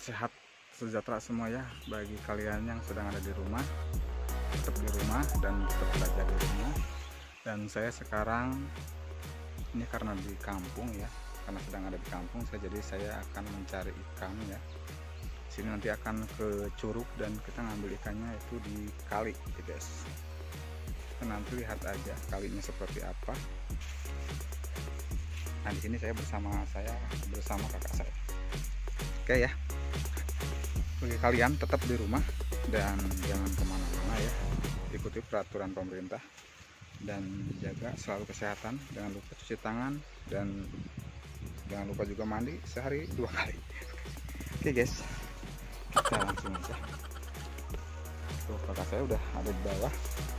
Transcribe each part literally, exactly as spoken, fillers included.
sehat sejahtera semua ya bagi kalian yang sedang ada di rumah, tetap di rumah dan tetap belajar di rumah. Dan saya sekarang ini karena di kampung ya, karena sedang ada di kampung saya, jadi saya akan mencari ikan ya. Sini nanti akan ke curug dan kita ngambil ikannya itu di kali ya guys. Kita nanti lihat aja kalinya seperti apa. Nah di sini saya bersama saya bersama kakak saya. Oke ya. Bagi kalian tetap di rumah dan jangan kemana-mana ya. Ikuti peraturan pemerintah dan jaga selalu kesehatan. Jangan lupa cuci tangan dan jangan lupa juga mandi sehari dua kali. Oke guys, kita langsung aja. Tuh kakak saya udah ada di bawah.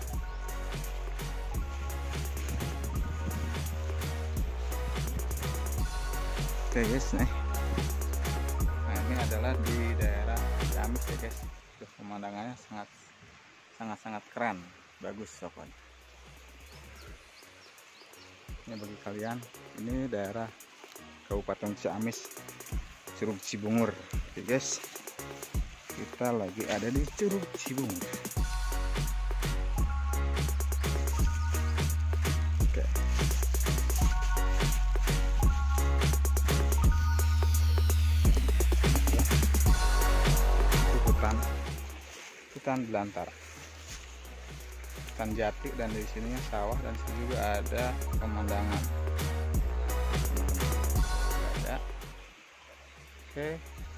Oke guys, nih. Nah ini adalah di daerah Ciamis ya guys. Tuh pemandangannya sangat sangat sangat keren, bagus sobat. Ini bagi kalian, ini daerah Kabupaten Ciamis, Curug Cibungur. Oke guys, kita lagi ada di Curug Cibungur. Oke. Itu hutan, hutan belantara, hutan jati, dan di sininya sawah, dan sini juga ada pemandangan. Ada. Oke.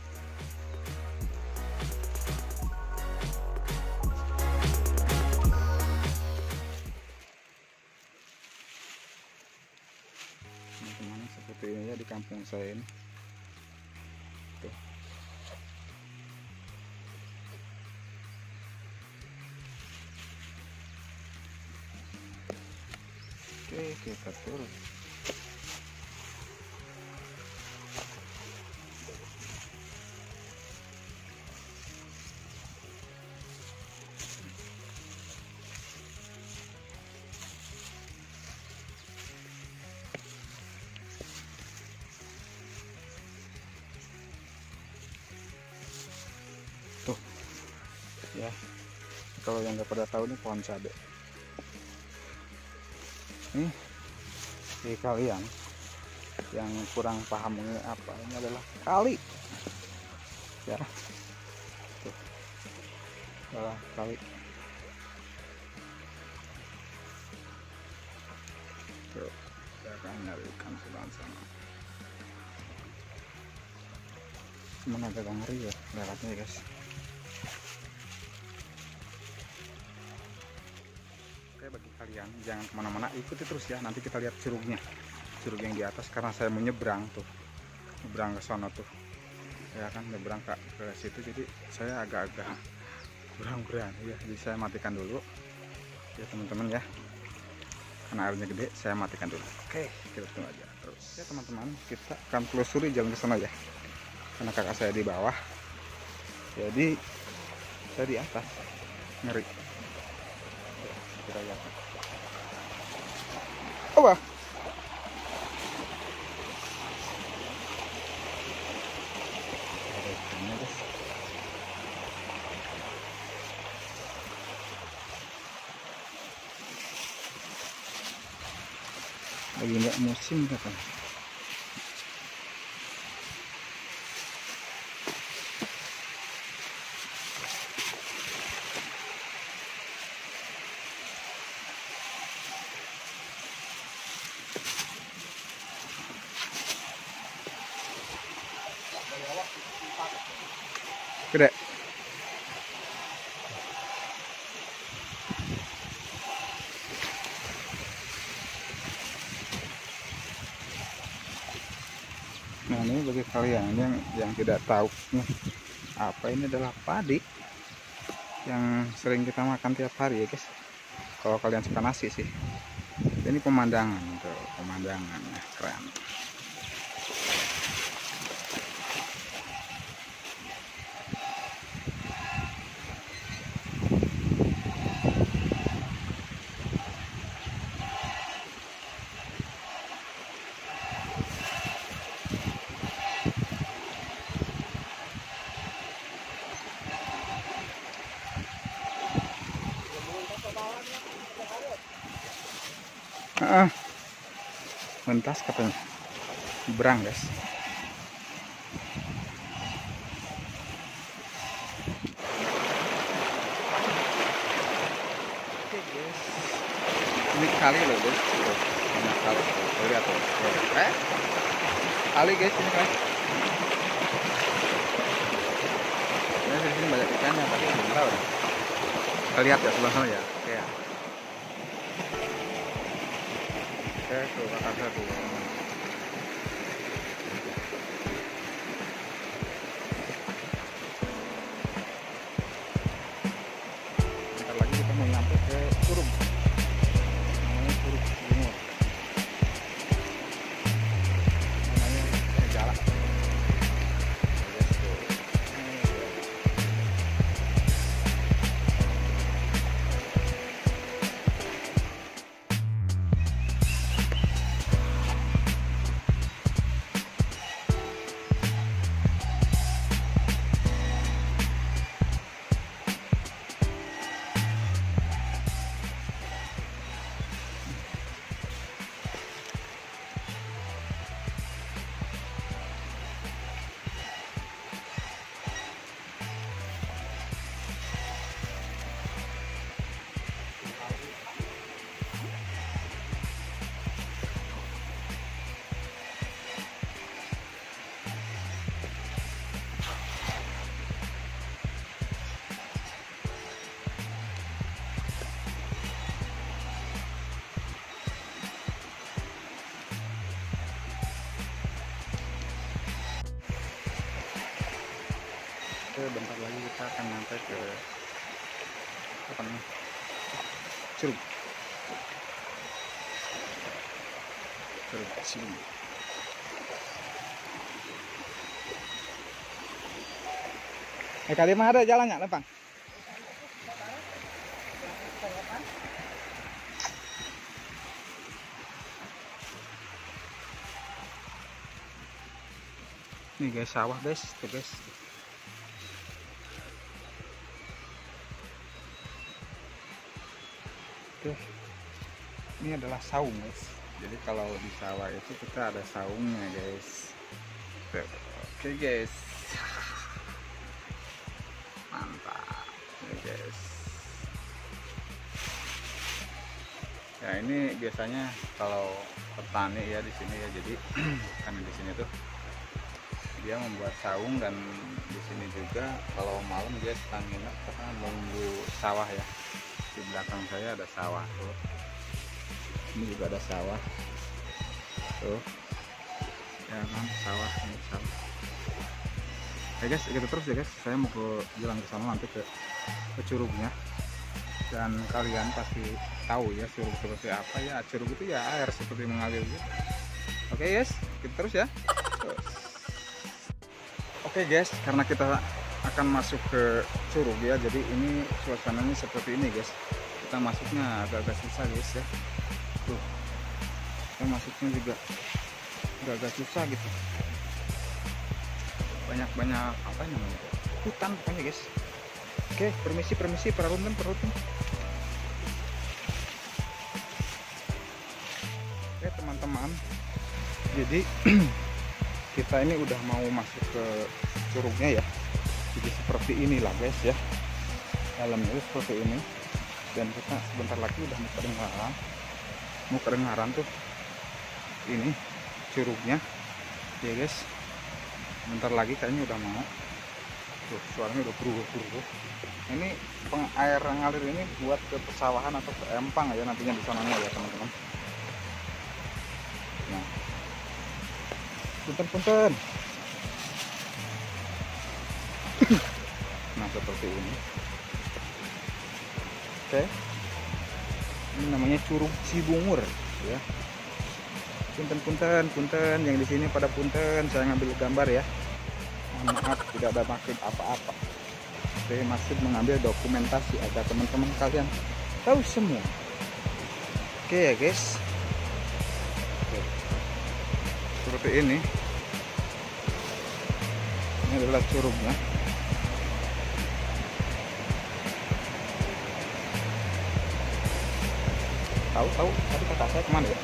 Teman-teman, seperti ini ya di kampung saya ini. Tuh. Oke, kita turun. Tuh ya, kalau yang nggak pada tahu ini pohon cabai. Nih di kalian yang kurang paham ini apa, ini adalah kali ya. Tuh adalah kali. Tuh kita akan nyari ikan sebelah sana. Cuman agak ngeri ya lewatnya guys. Oke, bagi kalian jangan kemana-mana, ikuti terus ya. Nanti kita lihat curugnya, curug yang di atas, karena saya mau nyebrang tuh, nyebrang ke sana tuh ya kan, nyebrang ke, ke situ. Jadi saya agak-agak kurang berani ya, jadi saya matikan dulu ya teman-teman ya, karena airnya gede. Saya matikan dulu. Oke, kita tunggu aja terus ya teman-teman. Kita akan telusuri jalan ke sana ya, karena kakak saya di bawah, jadi saya di atas, ngeri. Kita lihat. Oh wah. Lagi nggak musim katanya. Gede. Nah ini bagi kalian yang yang tidak tahu nih, apa ini adalah padi yang sering kita makan tiap hari ya guys. Kalau kalian suka nasi sih. Ini pemandangan tuh, pemandangan keren. Heeh. Mentas katanya. Berang, guys. Oke, guys. Ini kali loh, guys. Tuh, banyak kali. Tuh, lihat tuh. Eh? Kali, guys, ini guys. Ini di sini banyak ikannya, tapi belum tahu. Kita lihat ya sebelah sana ya. Oke ya. Oke, tuh kakak saya tuh. Bentar lagi kita mau nyampe ke Curug. Namanya Curug Cibungur. Namanya Segala. Bentar lagi kita akan sampai ke apa namanya Curug Curug Cibungur. Eh kali mah ada jalannya Lempang. Nih guys, sawah guys, tuh guys. Oke, ini adalah saung guys. Jadi kalau di sawah itu kita ada saungnya guys. Oke guys, mantap ini guys. Ya ini biasanya kalau petani ya di sini ya. Jadi karena di sini tuh dia membuat saung, dan di sini juga kalau malam dia sedang nginep karena nunggu sawah ya. Di belakang saya ada sawah tuh, ini juga ada sawah tuh ya kan, sawah ini sawah. Oke guys, gitu terus ya guys, saya mau ke jalan ke sana nanti ke, ke curugnya, dan kalian pasti tahu ya curug seperti apa ya. Curug itu ya air seperti mengalir gitu. Oke guys, gitu terus ya. Terus. Oke guys, karena kita akan masuk ke curug ya, jadi ini suasananya seperti ini guys. Kita masuknya agak-agak susah guys ya. Tuh, kita masuknya juga agak-agak susah gitu. Banyak-banyak apa namanya, hutan pokoknya guys. Oke, permisi permisi para runtun para runtun. Oke teman-teman, jadi kita ini udah mau masuk ke curugnya ya. Jadi seperti inilah guys ya, dalamnya itu seperti ini, dan kita sebentar lagi udah mau kedengaran mau kedengaran tuh ini curugnya ya guys. Bentar lagi kayaknya udah mau tuh, suaranya udah beruruh-beruruh. Ini peng air ngalir ini buat ke persawahan atau ke empang ya nantinya di sana ya teman-teman. Nah, punten-punten. Nah seperti ini. Oke, ini namanya Curug Cibungur ya. Punten-punten, punten yang di sini pada punten, saya ngambil gambar ya. Mohon maaf tidak ada maksud apa-apa. Saya masih mengambil dokumentasi agar teman-teman kalian tahu semua. Oke ya guys. Oke. Seperti ini. Ini adalah curugnya. tahu tahu tapi kakak saya kemana ya?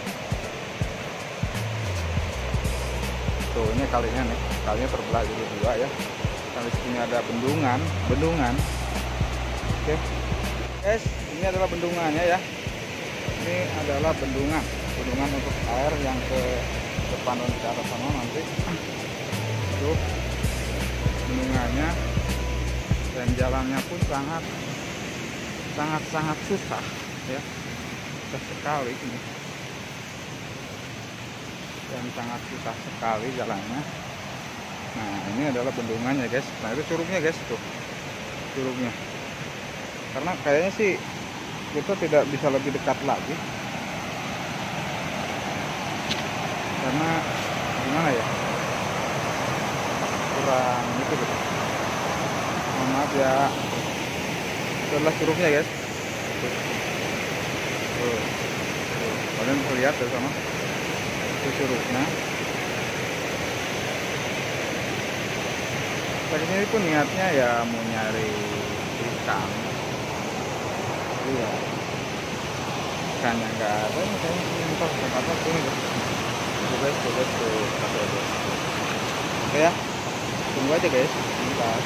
Tuh ini kalinya nih, kalinya terbelah jadi dua ya. Dan di sini ada bendungan, bendungan. Oke, guys, ini adalah bendungannya ya. Ini adalah bendungan, bendungan untuk air yang ke depan dan ke arah sana nanti. Tuh bendungannya, dan jalannya pun sangat sangat sangat susah ya, susah sekali ini, dan sangat susah sekali jalannya. Nah ini adalah bendungannya guys. Nah itu curugnya guys, tuh curugnya. Karena kayaknya sih kita tidak bisa lebih dekat lagi, karena gimana ya, kurang gitu gitu. Mohon maaf ya. Itu adalah curugnya guys. Tuh. Tuh. Tuh. Kalian bisa lihat dari sana, itu curugnya. Tadinya itu niatnya ya mau nyari ikan, iya, ikannya nggak ada, makanya mentok apa sini guys. Tuh guys, tuh guys, tuh satu aja. Oke ya, tunggu aja guys, bentar.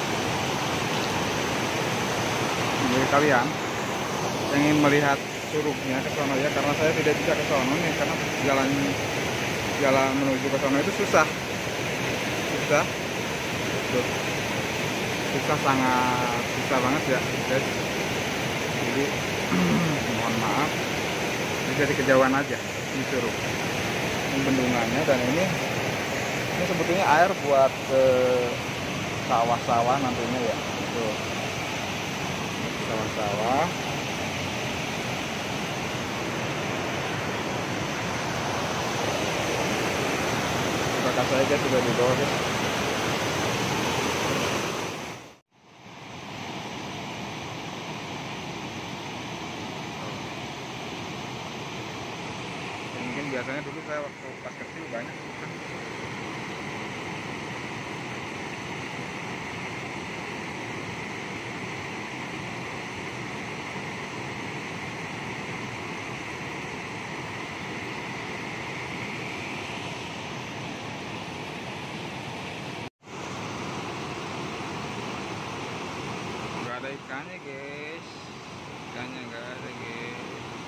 Jadi kalian yang ingin melihat curugnya ke sana ya, karena saya tidak bisa ke sana nih, karena jalan jalan menuju ke sana itu susah, susah, tuh, susah sangat susah banget ya guys. Jadi mohon maaf, jadi kejauhan aja ini curug, ini bendungannya, dan ini ini sebetulnya air buat ke sawah-sawah nantinya ya, tuh. Sawah-sawah. Kakak saya guys sudah di bawah guys. Mungkin biasanya dulu saya waktu pas kecil banyak ikan. Ada ikannya guys, ikannya nggak ada guys.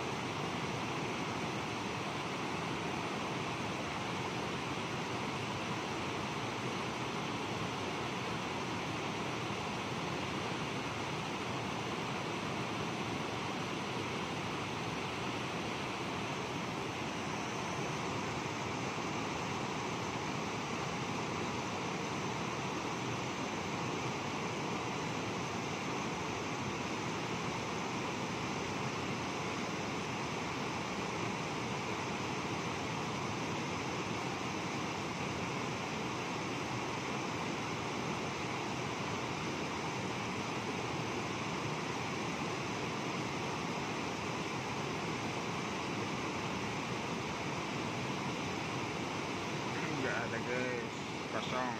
Ada guys, kosong.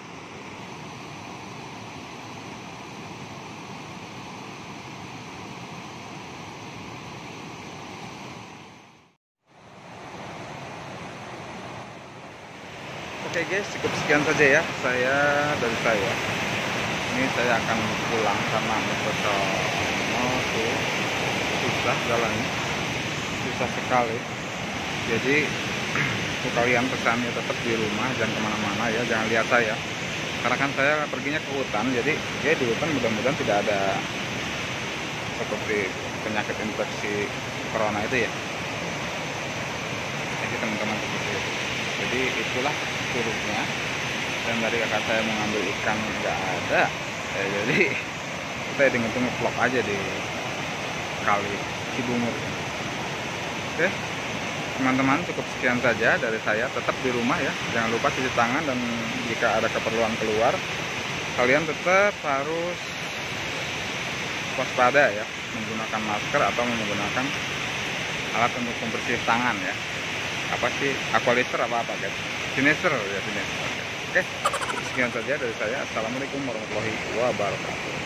Oke guys, cukup sekian saja ya saya dari saya. Ini saya akan pulang karena mau tuh susah jalannya, susah sekali. Jadi kalian pesannya tetap di rumah, jangan kemana-mana ya, jangan lihat saya, karena kan saya perginya ke hutan. Jadi ya di hutan mudah-mudahan tidak ada seperti penyakit infeksi corona itu ya, jadi teman-teman seperti itu. Jadi itulah curugnya, dan dari kakak saya mengambil ikan nggak ada ya, jadi kita hitung-hitung vlog aja di kali Cibungur. Oke teman-teman, cukup sekian saja dari saya. Tetap di rumah ya, jangan lupa cuci tangan, dan jika ada keperluan keluar kalian tetap harus waspada ya, menggunakan masker atau menggunakan alat untuk membersih tangan ya. Apa sih, aqualister apa apa guys, sinister ya, sinister. Oke, cukup sekian saja dari saya. Assalamualaikum warahmatullahi wabarakatuh.